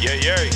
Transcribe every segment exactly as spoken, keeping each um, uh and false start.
Yeah, yeah.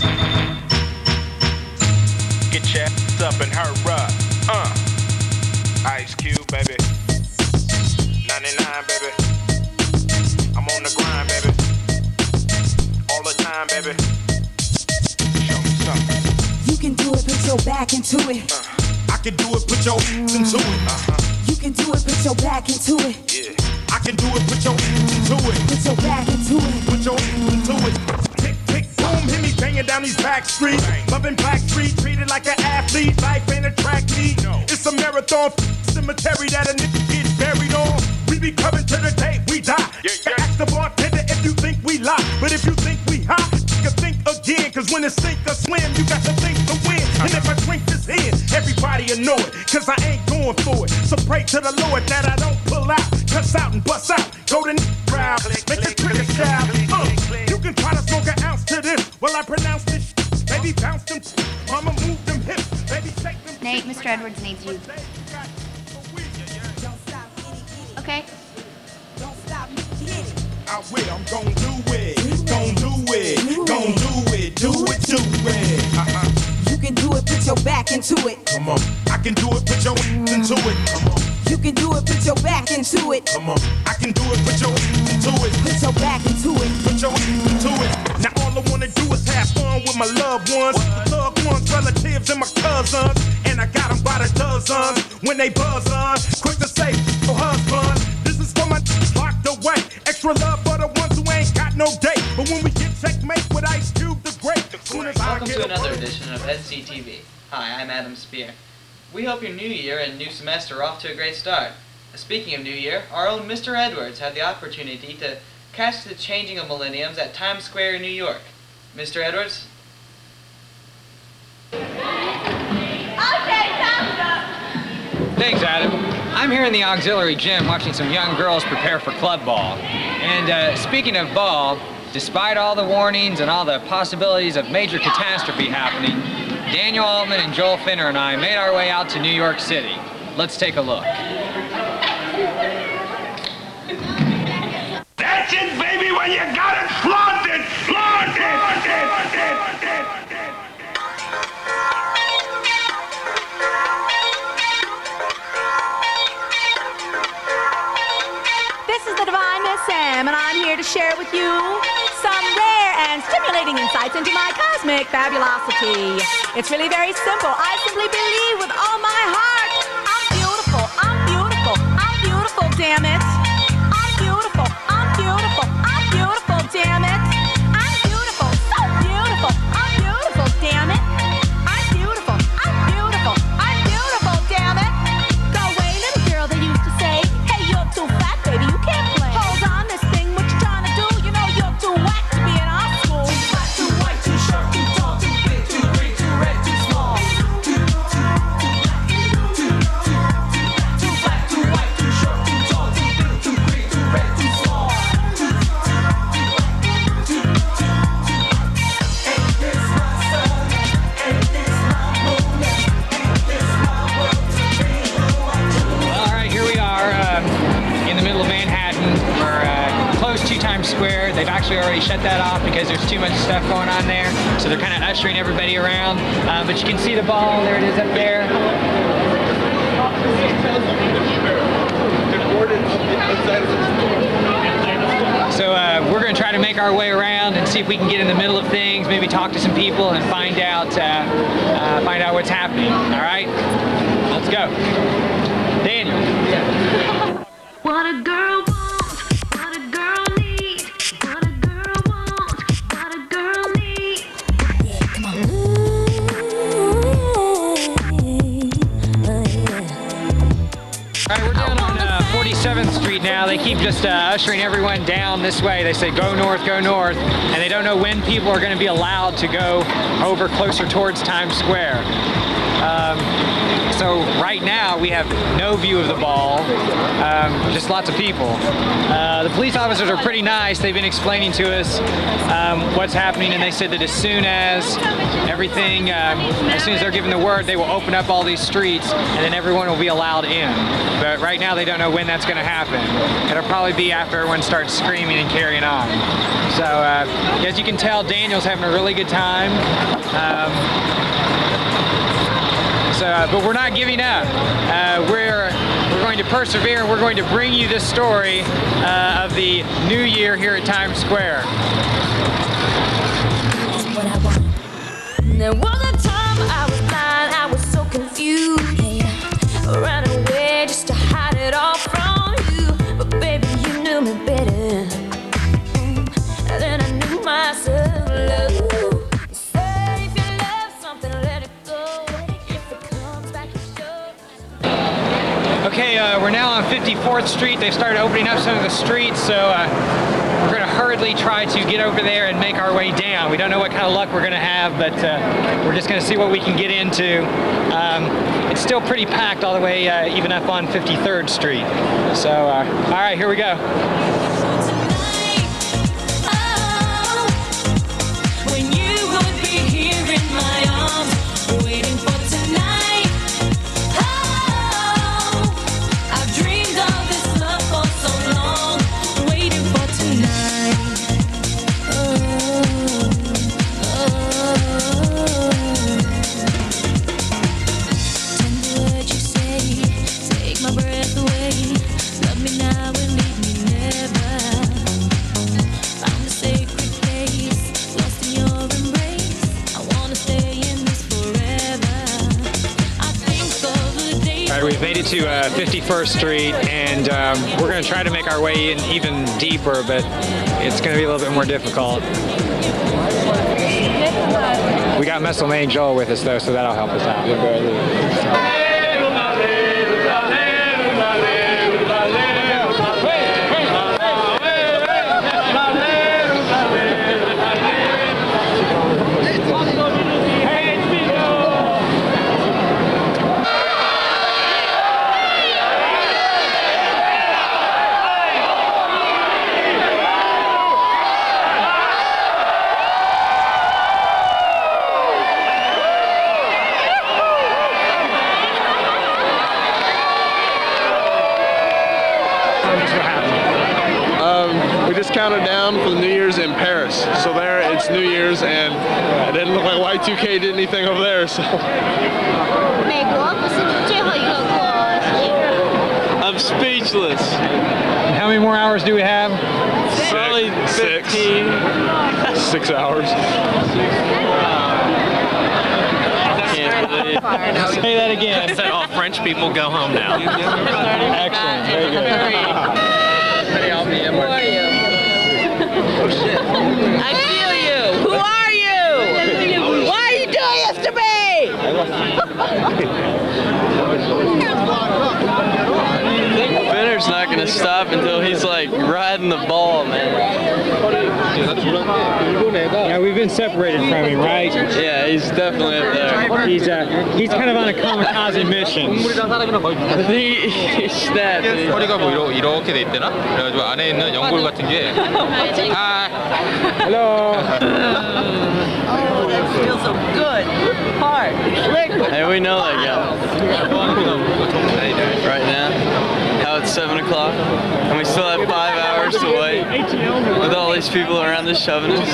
Get your ass up and hurry up. Uh. Ice Cube, baby. ninety-nine, baby. I'm on the grind, baby. All the time, baby. Show me something. You can do it, put your back into it. Uh. I can do it, put your into it. Uh-huh. You can do it, put your back into it. Yeah. I can do it, put your into it. Put your back into it. Put your into it. Tick, tick, boom, hit me banging down these back streets. Loving Black Street, treated like an athlete. Life ain't a track meet. No. It's a marathon cemetery that a nigga gets buried on. We be coming to the day we die. Yeah, yeah. Ask the bartender if you think we lie. But if you think we hot, you can think again. Cause when it's sink or swim, you got to think to win. And if I drink this in, everybody will know it. Cause I ain't going for it. So pray to the Lord that I don't pull out. Cuss out and bust out. Go to round. Make the trigger shout. Uh, you can try to smoke an ounce to this. While I pronounce this shit. Baby bounce them. Mama move them hips. Baby shake them. Nate, Mister Edwards needs you. Okay. I will, I'm gon' do it. Gon' do it. Gon' do it. Do it, do it. Uh-huh. You can do it, put your back into it. Come on. I can do it, put your into it. Come on. You can do it, put your back into it. Come on. I can do it, put your into it. Put your back into it. Put your into it. Now all I wanna do is have fun with my loved ones. Loved ones, relatives, and my cousins. And I got them by the dozens. When they buzz on, quick to say, oh husband. This is for my locked away. Extra love for the ones who ain't got no date. But when we get checkmate with Ice Cube the Great. Welcome to another edition of S C T V. Hi, I'm Adam Spear. We hope your new year and new semester are off to a great start. Speaking of new year, our own Mister Edwards had the opportunity to catch the changing of millenniums at Times Square in New York. Mister Edwards? Okay, time's up. Thanks, Adam. I'm here in the auxiliary gym watching some young girls prepare for club ball. And uh, speaking of ball, despite all the warnings and all the possibilities of major catastrophe happening, Daniel Altman and Joel Finner and I made our way out to New York City. Let's take a look. That's it, baby, when you got it, flaunt it, flaunt it, flaunt it, flaunt it, flaunt it. This is the Divine Miss Sam, and I'm here to share with you some rare and stimulating insights into my cosmic fabulosity. It's really very simple. I simply believe with all my heart. I'm beautiful, I'm beautiful, I'm beautiful, damn it. I'm beautiful, I'm beautiful, I'm beautiful, damn it. I'm beautiful, so beautiful, I'm beautiful, damn it. I'm beautiful, I'm beautiful, I'm beautiful, damn it. Go away, little girl, they used to say, hey, you're too fat, baby, you can't play. Hold on, this thing, what you trying to do? You know you're too whack to be in our school. Too fat, too white, too short, too tall, too big, too green, too red, too small. Too, too, too, too, too, too fat, too white, too short, too tall, too big, too green, too red, too small. Too, too, too, too, too. Ain't this my sun? Ain't this my moon? Ain't this my world to be? Well, all right, here we are um, in the middle of Manhattan. We're uh, close to Times Square. They've actually already shut that off because there's too much stuff going on there. So they're kind of ushering everybody around. Uh, but you can see the ball. There it is up there. So uh, we're going to try to make our way around and see if we can get in the middle of things, maybe talk to some people and find out, uh, uh, find out what's happening. All right, let's go. Daniel. What a girl wants, what a girl needs, what a girl wants, what a girl needs. Yeah, come on. All right, we're down on uh, forty-seventh Street now. They keep just uh, ushering everyone down this way. They say go north, go north, and they don't know when people are going to be allowed to go over closer towards Times Square. Um, so right now we have no view of the ball, um, just lots of people. Uh, the police officers are pretty nice. They've been explaining to us um, what's happening, and they said that as soon as everything, um, as soon as they're given the word, they will open up all these streets and then everyone will be allowed in. But right now they don't know when that's going to happen. It'll probably be after everyone starts screaming and carrying on. So uh, as you can tell, Daniel's having a really good time. Um, So, uh, but we're not giving up. Uh, we're we're going to persevere, and we're going to bring you this story uh, of the new year here at Times Square. There was a time I was blind, I was so confused, ran away just to hide it all from you. But baby, you knew me better than I knew myself. Love. Okay, uh, we're now on fifty-fourth Street. They've started opening up some of the streets, so uh, we're going to hurriedly try to get over there and make our way down. We don't know what kind of luck we're going to have, but uh, we're just going to see what we can get into. Um, it's still pretty packed all the way uh, even up on fifty-third Street. So, uh, all right, here we go. We've made it to uh, fifty-first Street, and um, we're going to try to make our way in even deeper, but it's going to be a little bit more difficult. We got Muscle Man Joel with us, though, so that'll help us out. Counted down for the New Year's in Paris. So there it's New Year's, and it didn't look like Y two K did anything over there. So I'm speechless. How many more hours do we have? Probably fifteen. Six. Six hours. Say that again. Said all French people go home now. Excellent. Very good. Who are you? Oh shit. I feel you. Who are you? Why are you doing this to me? Benner's not gonna stop until he's like riding the ball, man. Yeah, we've been separated from him, right? Yeah, he's definitely up there. He's uh, he's kind of on a kamikaze mission. He, he snapped. 허리가 뭐 이러, 이렇게 돼 있대나? 그래가지고 안에 있는 연골 같은 게 아, hello. Oh, that feels so good. Hard. Hey, we know that guy. Right now, how it's seven o'clock, and we still have five hours to wait with all these people around us shoving us.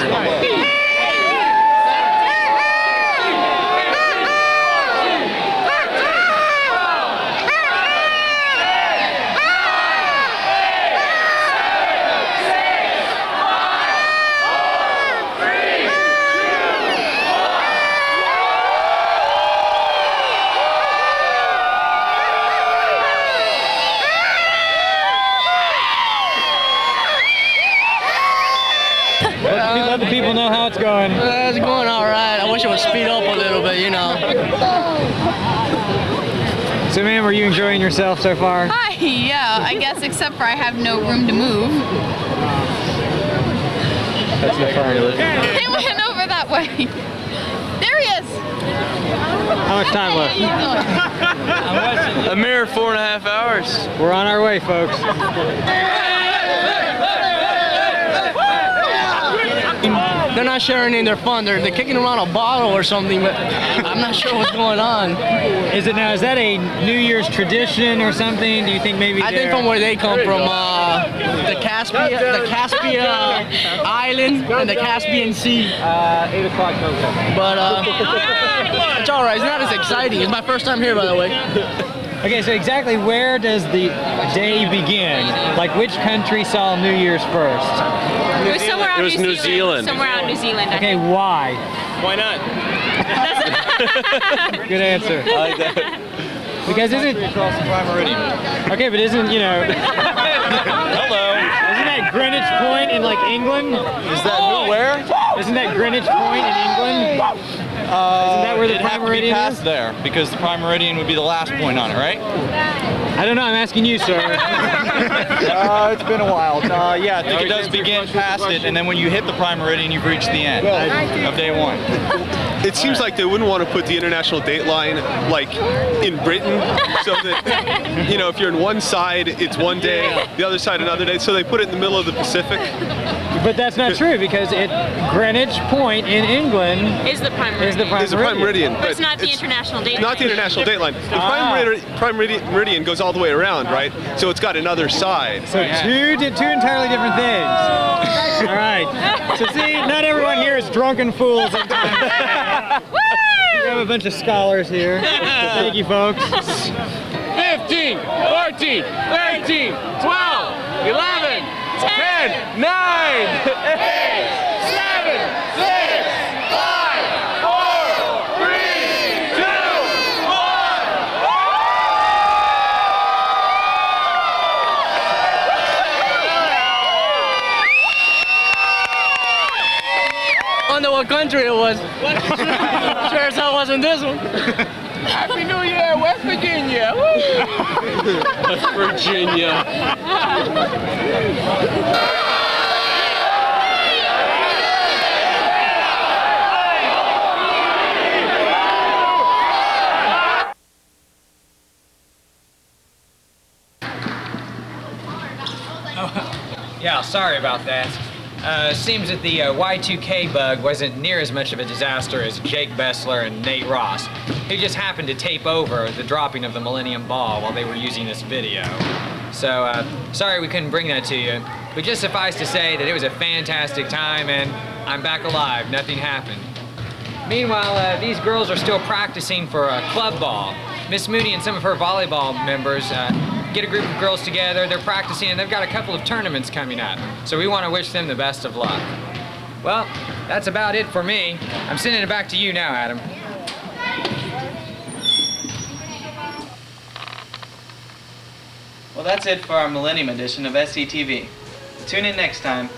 Let the people know how it's going. Uh, it's going all right. I wish it would speed up a little bit, you know. So, ma'am, are you enjoying yourself so far? Hi, yeah, I guess, except for I have no room to move. That's the far. He went over that way. There he this. How much time left? A mere four and a half hours. We're on our way, folks. They're not sharing in their fun. They're, they're kicking around a bottle or something, but I'm not sure what's going on. Is it now, is that a New Year's tradition or something? Do you think maybe I think from where they come from, uh, the Caspian, the Caspian uh, Island and the Caspian Sea. Uh, eight o'clock. But uh, it's all right. It's not as exciting. It's my first time here, by the way. Okay, so exactly where does the day begin? Like, which country saw New Year's first? It was somewhere out It was New, New Zealand. Somewhere out in New Zealand. I Okay, think. why? Why not? Good answer. I like that. Because isn't Across the prime meridian. okay, but isn't you know? Hello. Isn't that Greenwich Point in like England? Is that who, where? Isn't that Greenwich Point in England? Uh, Isn't that where the it'd prime have to be meridian past is? there, because the prime meridian would be the last point on it, right? I don't know. I'm asking you, sir. uh, it's been a while. Uh, yeah, I think it does begin past it, and then when you hit the prime meridian, you've reached the end of day one. It seems like they wouldn't want to put the international date line like in Britain, so that, you know, if you're in one side, it's one day, the other side another day, so they put it in the middle of the Pacific. But that's not true, because it Greenwich Point in England Is the prime is the meridian. prime It's the prime meridian, But it's not the international date. Not the international date line. The prime, Ah. meridian, prime meridian meridian goes all the way around, right? So it's got another side. So two two entirely different things. All right. So see, not everyone here is drunken fools. We have a bunch of scholars here. Thank you, folks. fifteen, fourteen, thirteen, twelve, eleven, ten, nine, eight, seven, six, five, four, three, two, one. I wonder what country it was. Sure as hell wasn't this one. Happy New Year, West Virginia. West Virginia. Yeah, sorry about that. Uh, seems that the uh, Y two K bug wasn't near as much of a disaster as Jake Bessler and Nate Ross, who just happened to tape over the dropping of the Millennium Ball while they were using this video. So, uh, sorry we couldn't bring that to you, but just suffice to say that it was a fantastic time and I'm back alive, nothing happened. Meanwhile, uh, these girls are still practicing for a club ball. Miss Mooney and some of her volleyball members uh, get a group of girls together, they're practicing, and they've got a couple of tournaments coming up. So we want to wish them the best of luck. Well, that's about it for me. I'm sending it back to you now, Adam. Well, that's it for our Millennium edition of S C T V. Tune in next time.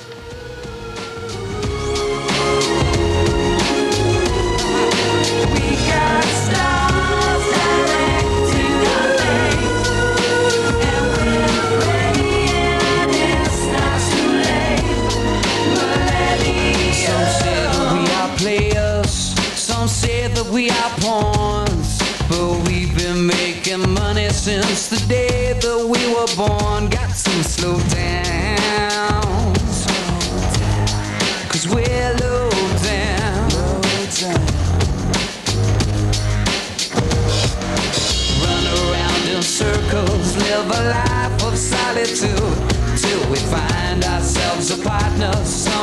Some say that we are pawns, but we've been making money since the day that we were born. Got some slow down, cause we're low down. Run around in circles, live a life of solitude, till we find ourselves a partner.